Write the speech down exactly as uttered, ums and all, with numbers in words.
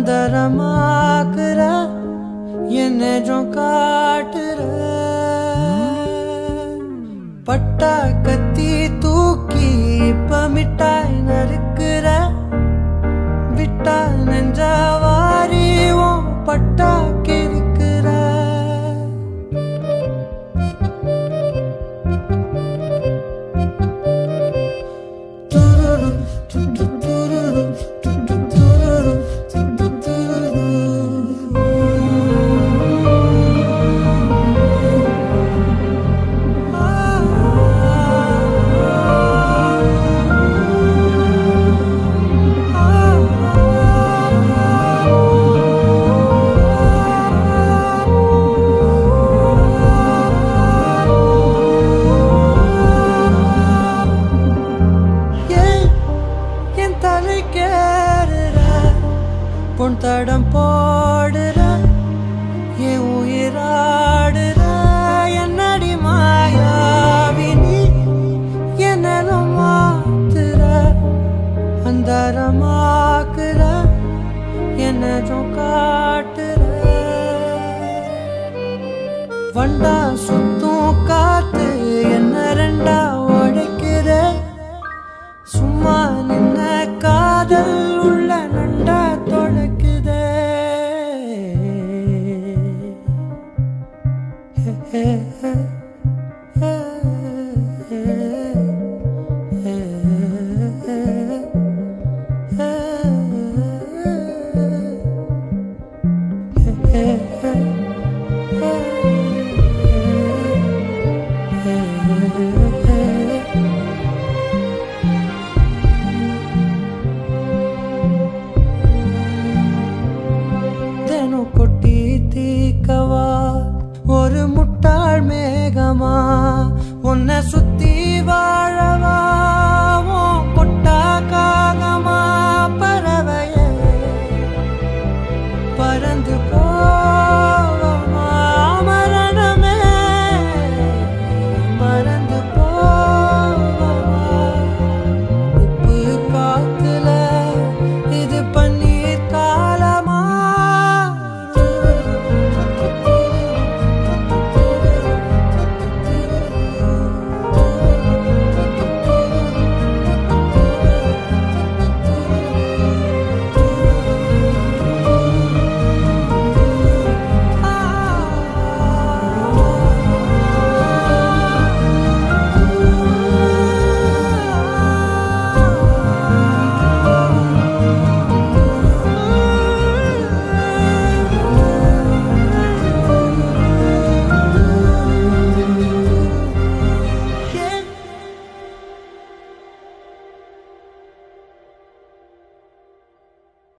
அந்தரமாக்குற என்ன ஜோம் காட்டுற பட்டா கத்தி தூக்கி இப்ப மிட்டாய் நறுக்குற விட்டா நெஞ்சவாரி ஓம் பட்டா கிறுக்குற தடம் போடுற என் உயிராடுற என்னடி மாயாவி நீ என்னலும் மாத்துற அந்தரமாக்குற என்னதும் காட்டுற வண்டா சுத்தும் காத்து என்ன ரெண்டா உடைக்கிற சும்மா நின்ன காதல் உள்ள நண்டா தொலைக்குதே கொட்டி தீக்கவா ஒரு முட்டாள் மேகமா உன்னை சுத்தி வாழவா